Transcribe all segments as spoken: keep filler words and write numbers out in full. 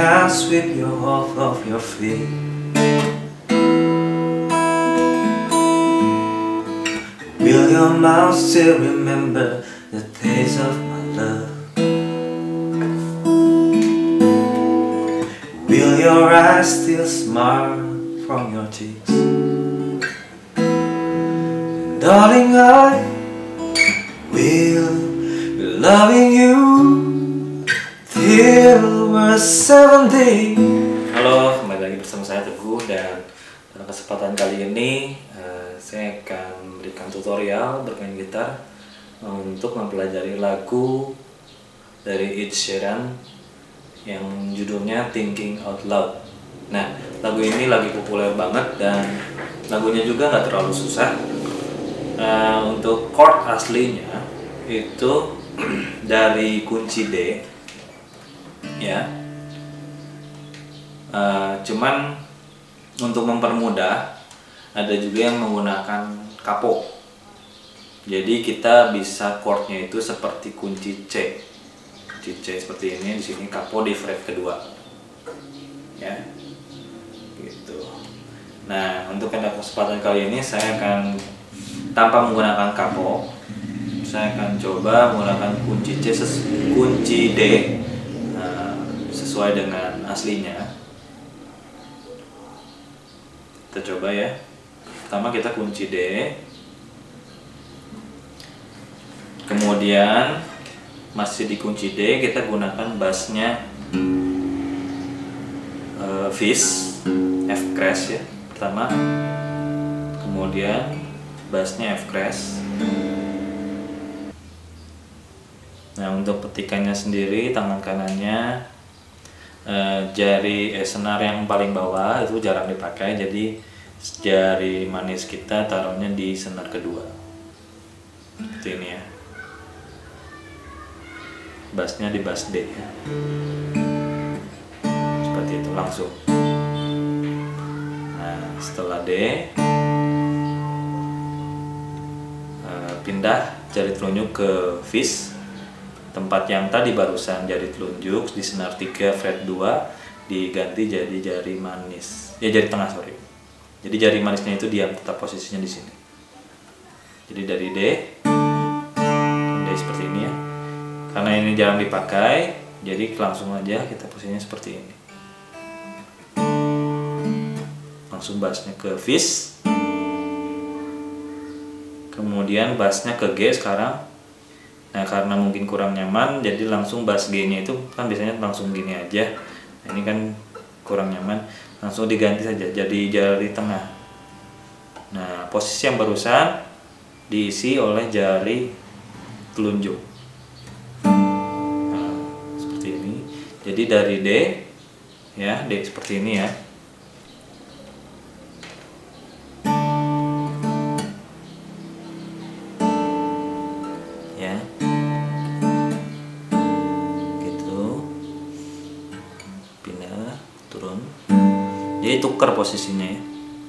can sweep you off of your feet. Will your mouth still remember the taste of my love? Will your eyes still smile from your cheeks? And darling, I will be loving you till we're seventy. Halo, kembali lagi bersama saya Teguh, dan pada kesempatan kali ini uh, saya akan memberikan tutorial bermain gitar untuk mempelajari lagu dari Ed Sheeran yang judulnya Thinking Out Loud. Nah, lagu ini lagi populer banget dan lagunya juga nggak terlalu susah. Uh, untuk chord aslinya itu dari kunci D, ya. Uh, cuman untuk mempermudah, ada juga yang menggunakan capo. Jadi kita bisa chordnya itu seperti kunci C. Kunci C seperti ini, di sini capo di fret kedua, ya, gitu. Nah, untuk pada kesempatan kali ini saya akan tanpa menggunakan capo, saya akan coba menggunakan kunci C, kunci D uh, sesuai dengan aslinya. Kita coba ya. Pertama kita kunci D, kemudian masih di kunci D kita gunakan bassnya uh, Fis F crash ya pertama, kemudian bassnya F crash. Nah, untuk petikannya sendiri, tangan kanannya uh, jari eh, senar yang paling bawah itu jarang dipakai, jadi jari manis kita taruhnya di senar kedua seperti ini ya. Bassnya di bass D ya. Seperti itu langsung. Nah, setelah D uh, pindah jari telunjuk ke Fis, tempat yang tadi barusan jari telunjuk di senar tiga fret dua diganti jadi jari manis, ya jari tengah sorry. Jadi jari manisnya itu diam tetap posisinya di sini. Jadi dari D, D seperti ini ya. Karena ini jarang dipakai, jadi langsung aja kita posisinya seperti ini. Langsung bassnya ke Fis, kemudian bassnya ke G sekarang. Nah, karena mungkin kurang nyaman, jadi langsung bass G-nya itu kan biasanya langsung gini aja. Nah, ini kan kurang nyaman, langsung diganti saja jadi jari tengah. Nah, posisi yang barusan diisi oleh jari telunjuk. Jadi dari D, ya D seperti ini ya. Ya, gitu. Pindah, turun. Jadi tukar posisinya ya.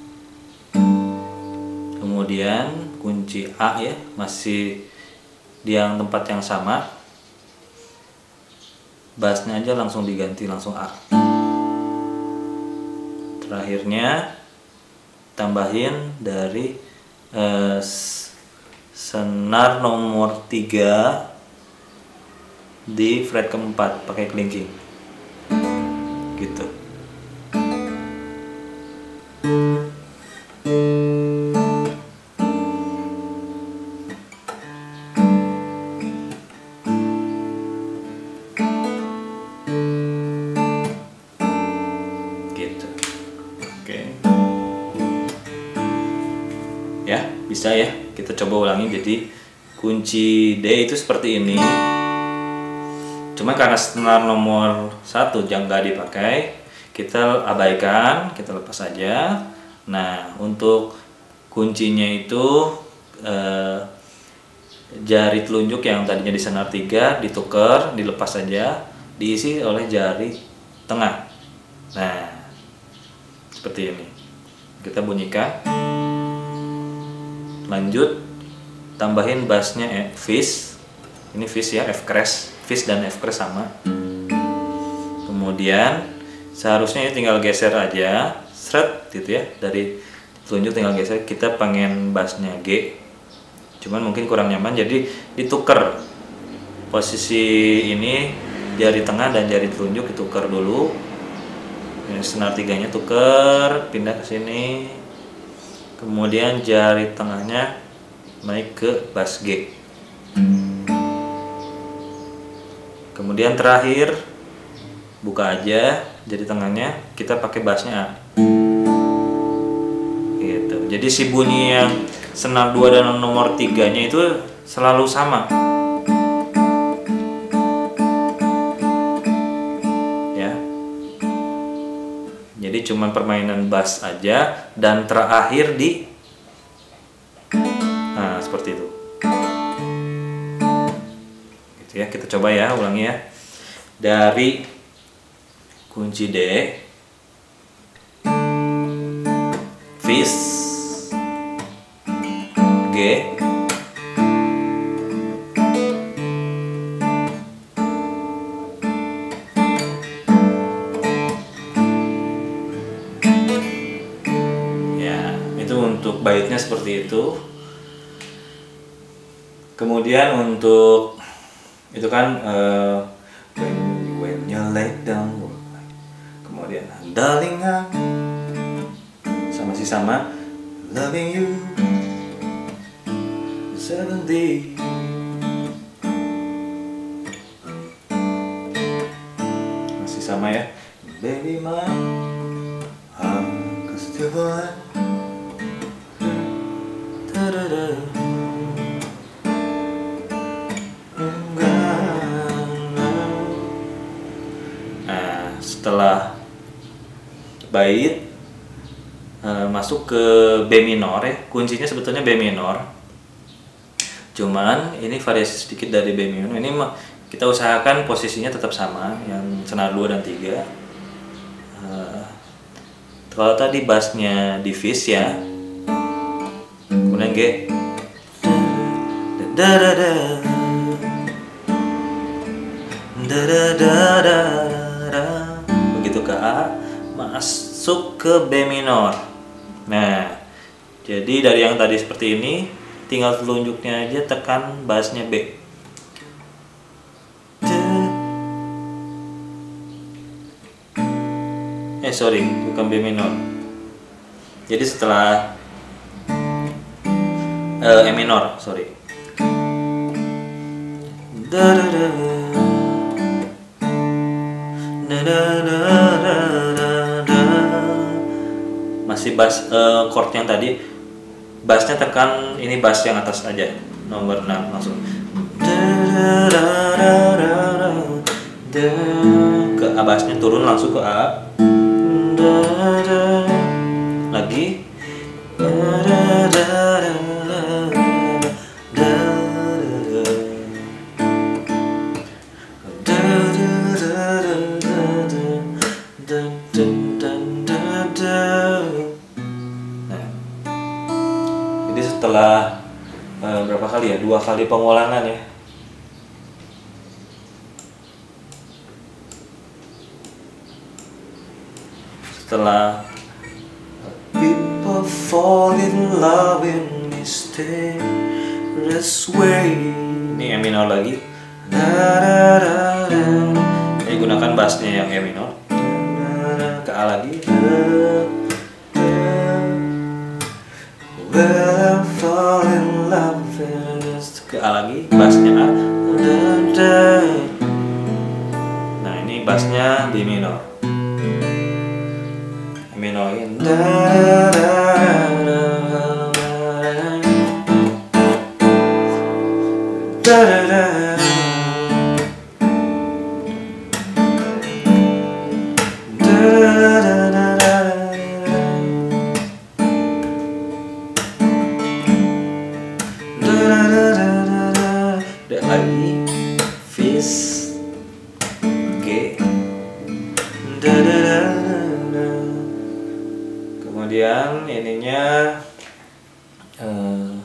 Kemudian kunci A ya, masih di yang tempat yang sama. Bassnya aja langsung diganti langsung A. Terakhirnya tambahin dari eh, senar nomor tiga di fret keempat pakai clinking gitu. Ya, bisa ya, kita coba ulangi. Jadi kunci D itu seperti ini, cuma karena senar nomor satu yang nggak dipakai, kita abaikan, kita lepas saja. Nah, untuk kuncinya itu eh, jari telunjuk yang tadinya di senar tiga ditukar, dilepas saja, diisi oleh jari tengah. Nah, seperti ini kita bunyikan. Lanjut tambahin bassnya eh, Fis, ini Fis ya, F crash, Fis dan F crash sama. Kemudian seharusnya ini tinggal geser aja, seret gitu ya, dari telunjuk tinggal geser. Kita pengen bassnya G, cuman mungkin kurang nyaman, jadi ditukar posisi ini, jari tengah dan jari telunjuk ditukar dulu. Ini senar tiganya tukar, pindah ke sini, kemudian jari tengahnya naik ke bass G. Kemudian terakhir buka aja jadi tengahnya, kita pakai bassnya A. Gitu. Jadi si bunyi yang senar dua dan nomor tiga nya itu selalu sama. Ya. Jadi cuma permainan bass aja dan terakhir di, nah seperti itu. Gitu ya, kita coba ya, ulangi ya. Dari kunci D, Fis, G, ya itu untuk baitnya seperti itu. Kemudian untuk itu kan uh, when, when you lay down, kemudian darling sama si sama loving you seventy, masih sama ya, baby my heart goes to one, setelah bait uh, masuk ke B minor ya, kuncinya sebetulnya B minor, cuman ini variasi sedikit dari B minor. Ini kita usahakan posisinya tetap sama, yang senar dua dan tiga. Uh, kalau tadi bassnya di Fis ya, kemudian G, da da da da da da da, begitu ke A, masuk ke B minor. Nah, jadi dari yang tadi seperti ini, tinggal telunjuknya aja tekan bassnya B. Eh sorry, bukan B minor. Jadi setelah uh, E minor, sorry. Da da da. Masih bass uh, chord yang tadi, bassnya tekan ini bass yang atas aja, nomor enam langsung ke A, bassnya turun langsung ke A lagi, setelah uh, berapa kali ya, dua kali pengulangan ya, setelah people fall in love in mysterious way, ini E minor lagi, ini gunakan bassnya yang E minor, ke A lagi, well, fall in love ke A lagi, bassnya A. Nah ini bassnya B minor, E minor ini. Lagi Fis, G, kemudian ininya uh,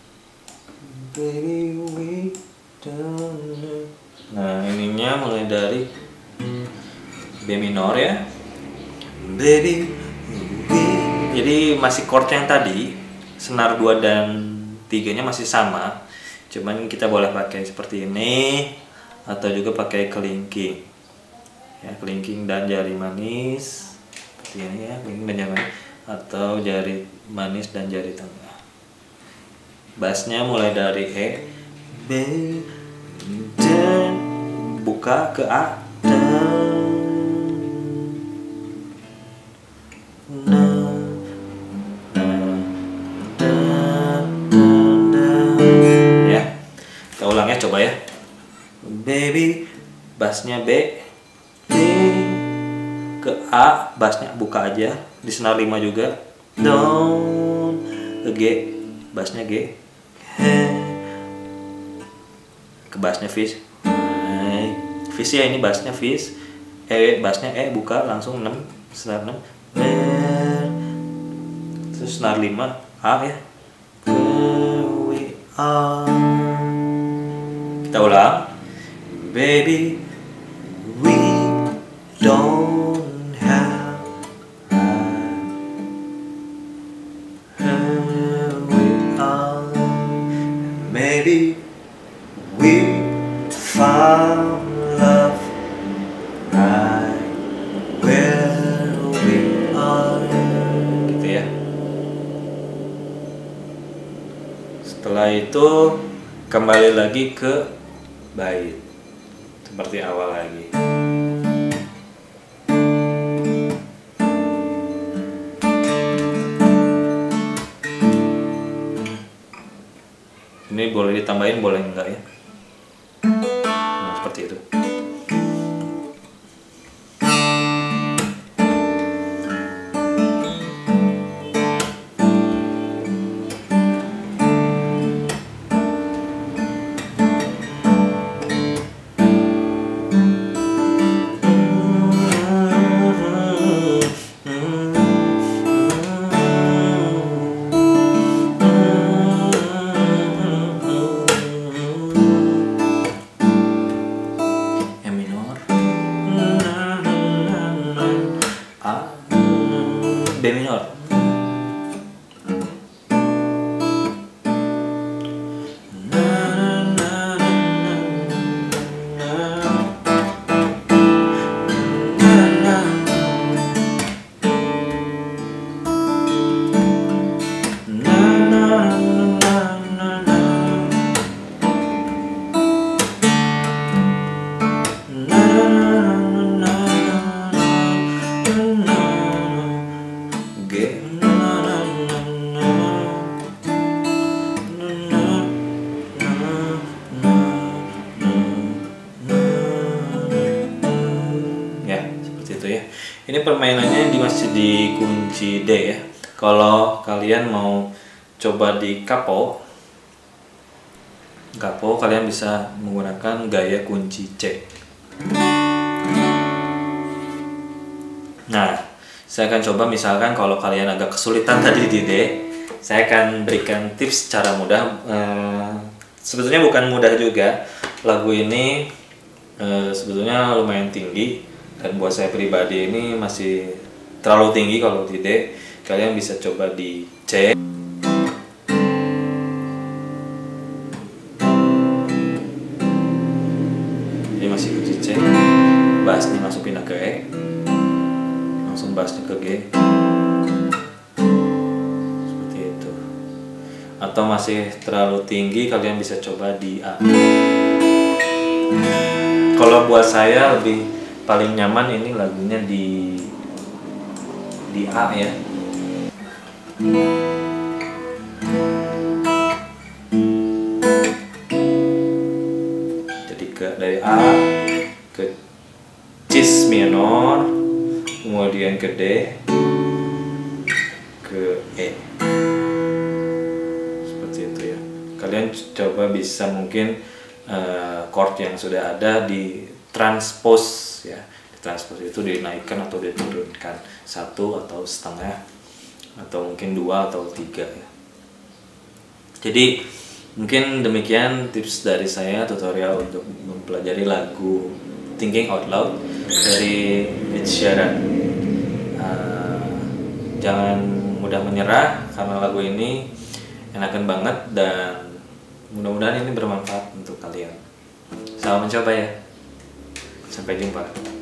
baby we don't know. Nah ininya mulai dari B minor ya, baby. Jadi masih chord yang tadi, senar dua dan tiganya masih sama, cuman kita boleh pakai seperti ini atau juga pakai kelingking ya, kelingking dan jari manis seperti ini ya, kelingking dan jari manis, atau jari manis dan jari tengah. Bassnya mulai dari E, B, dan buka ke A, dan ulangnya coba ya, baby, bassnya B, B ke A, bassnya buka aja di senar lima juga, down ke G, bassnya G, ke bassnya fis, fis ya, ini bassnya fis, E, bassnya E buka langsung enam, senar enam, terus senar lima A ya, we are. Kita ulang, baby, we don't have here we are, maybe we found love right where we are, gitu ya. Setelah itu kembali lagi ke bait seperti awal lagi. Ini boleh ditambahin, boleh enggak ya. Nah, seperti itu. B minor. Ini permainannya di masih di kunci D ya. Kalau kalian mau coba di capo, capo kalian bisa menggunakan gaya kunci C. Nah, saya akan coba misalkan kalau kalian agak kesulitan tadi di D, saya akan berikan tips cara mudah. Eh, sebetulnya bukan mudah juga. Lagu ini eh, sebetulnya lumayan tinggi. Dan buat saya pribadi ini masih terlalu tinggi kalau di D. Kalian bisa coba di C. Jadi masih kunci C. Bassnya langsung pindah ke E. Langsung bassnya ke G. Seperti itu. Atau masih terlalu tinggi, kalian bisa coba di A. Kalau buat saya lebih paling nyaman ini lagunya di di A ya. Jadi ke dari A ke cis minor, kemudian ke D, ke E. Seperti itu ya. Kalian coba bisa mungkin uh, chord yang sudah ada di transpose ya, transpose itu dinaikkan atau diturunkan satu atau setengah atau mungkin dua atau tiga ya. Jadi mungkin demikian tips dari saya, tutorial untuk mempelajari lagu Thinking Out Loud dari Ed Sheeran. Uh, jangan mudah menyerah karena lagu ini enakan banget dan mudah-mudahan ini bermanfaat untuk kalian. Selamat mencoba ya. Sampai jumpa.